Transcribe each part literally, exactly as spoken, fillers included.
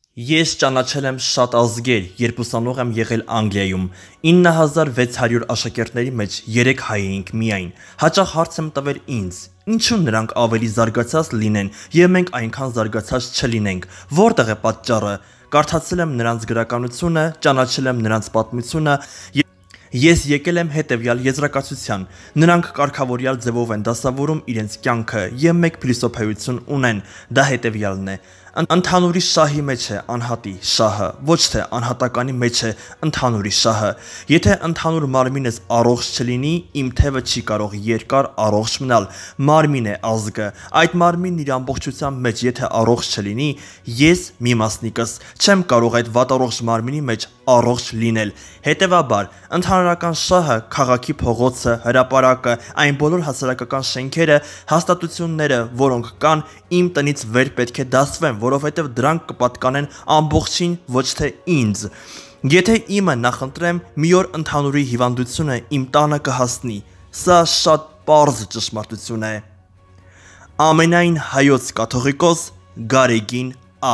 Ես ճանաչել եմ շատ ազգեր, երբ ուսանող եմ եղել Անգլիայում, ինը հազար վեց հարյուր աշակերտների մեջ երեք հայ էինք միայն, հաճախ հարց եմ տվել ինձ, ինչու նրանք ավելի զարգացած լինեն և մենք այնքան զարգացած չլինենք, որտեղ է պատճառը, կարդացել եմ նրանց գրականությունը, ճանաչել եմ նրանց պատմությունը, ես եկել եմ հետևյալ եզրակացության, նրանք կարգավորյալ ձևով են դասավորում իրենց կյանքը և մեկ փիլիսոփայություն ունեն, դա հետևյալն է, ընդհանուրի շահի մեջ է անհատի շահը, ոչ թե անհատականի մեջ է ընդհանուրի շահը, եթե ընդհանուր մարմինս առողջ չլինի, իմ թևը չի կարող երկար առողջ մնալ, մարմին է ազգը, այդ մարմինն իր ամբողջության մեջ եթե առողջ չլինի, ես մի մասնիկս չեմ կարող այդ վատառողջ մարմինի մեջ առողջ լինել, հետևաբար, ընդհանրական շահը, քաղաքի փողոցը, հրապարակը, այն բոլոր հասարակական շենքերը, հաստատությունները, որոնք կան, իմ տնից վեր պետք է դասվեն, որովհետև դրանք կպատկանեն ամբողջին, ոչ թե ինձ։ Եթե իմը նախընտրեմ, մի օր ընդհանուրի հիվանդությունը իմ տանը կհասնի, սա շատ պարզ ճշմարտություն է։ Ամենայն հայոց կաթողիկոս Գարեգին Ա.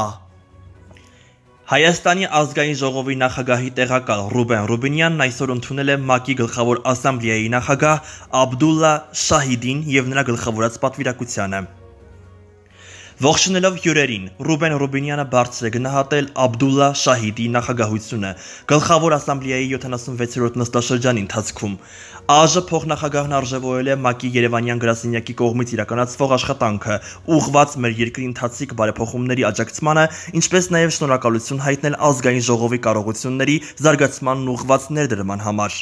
Հայաստանի ազգային ժողովի նախագահի տեղակալ Ռուբեն Ռուբինյանն այսօր ընդունել է ՄԱԿ-ի գլխավոր ասամբլեայի նախագահ Աբդուլլա Շահիդին և նրա գլխավորած պատվիրակությանը։ Ողջունելով հյուրերին, Ռուբեն Ռուբինյանը բարձր է գնահատել Աբդուլլա Շահիդի նախագահությունը գլխավոր ասամբլեայի յոթանասունվեցերորդ նստաշրջանի ընթացքում։ ԱԺ փոխնախագահն արժևորել է ՄԱԿ-ի Երևանյան գրասենյակի կողմից իրականացվող աշխատանքը, ուղղված մեր երկրի ընթացիկ բարեփոխումների աջակցմանը, ինչպես նաև շնորհակալություն հայտնել ազգային ժողովի կարողությունների զարգացմանն ուղղված ներդրման համար։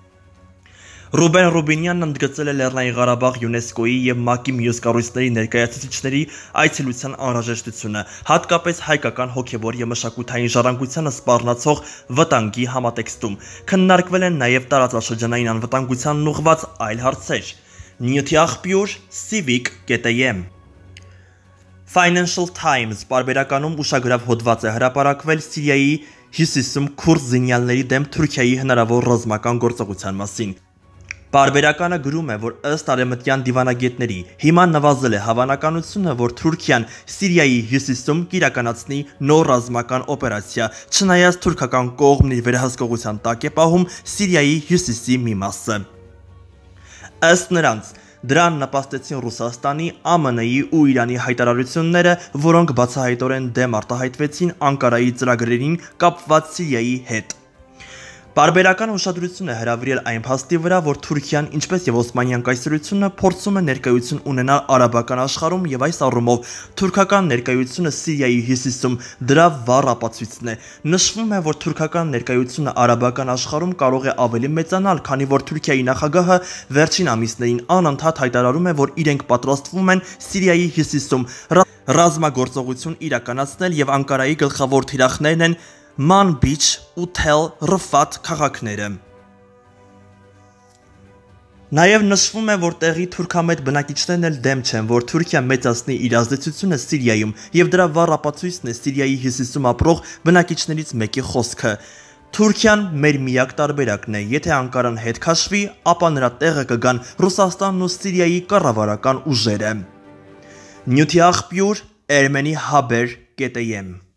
Ռուբեն Ռուբինյանն ընդգծել է Լեռնային Ղարաբաղ ՅՈՒՆԵՍԿՕ-ի և ՄԱԿ-ի մյուս կառույցների ներկայացուցիչների այցելության անհրաժեշտությունը, հատկապես հայկական հոգևոր և մշակութային ժառանգությանը սպառնացող վտանգի համատեքստում։ Քննարկվել են նաև տարածաշրջանային անվտանգությանն ուղղված այլ հարցեր։ Նյութի աղբյուր Civic կետ Am Financial Times պարբերականում ուշագրավ հոդված է հրապարակվել Սիրիայի հյուսիսում քուրդ զինյալների դեմ Թուրքիայի հնարավոր ռազմական գործողության մասին։ Պարբերականը գրում է, որ ըստ արևմտյան դիվանագետների հիմա նվազել է հավանականությունը, որ Թուրքիան Սիրիայի հյուսիսում կիրականացնի նոր ռազմական օպերացիա, չնայած թուրքական կողմն իր վերահսկողության տակ է պահում Սիրիայի հյուսիսի մի մասը։ Ըստ նրանց, դրան նպաստեցին Ռուսաստանի, ԱՄՆ-ի ու Իրանի հայտարարությունները, որոնք բացահայտորեն դեմ արտահայտվեցին Անկարայի ծրագրերին կապված Սիրիայի հետ։ Պարբերականը ուշադրություն է հրավիրել այն փաստի վրա, որ Թուրքիան, ինչպես և Օսմանյան կայսրությունը, փորձում է ներկայություն ունենալ արաբական աշխարհում և այս առումով թուրքական ներկայությունը Սիրիայի հյուսիսում դրա վառ ապացույցն է։ Նշվում է, որ թուրքական ներկայությունը արաբական աշխարհում կարող է ավելի մեծանալ, քանի որ Թուրքիայի նախագահը վերջին ամիսներին անընդհատ հայտարարում է, որ իրենք պատրաստվում են Սիրիայի հյուսիսում ռազմագործողություն իրականացնել և Անկարայի գլխավոր թիրախներն են Մանբիջ ու Թել Ռֆաթ քաղաքները։ Նաև նշվում է, որ տեղի թուրքամետ բնակիչներն էլ դեմ չեն, որ Թուրքիան մեծացնի իր ազդեցությունը Սիրիայում և դրա վառ ապացույցն է Սիրիայի հյուսիսում ապրող բնակիչներից մեկի խոսքը։ Թուրքիան մեր միակ տարբերակն է, եթե Անկարան հետ քաշվի, ապա նրա տեղը կգան Ռուսաստանն ու Սիրիայի կառավարական ուժերը։ Նյութի աղբյուր Ermeni Haber կետ Am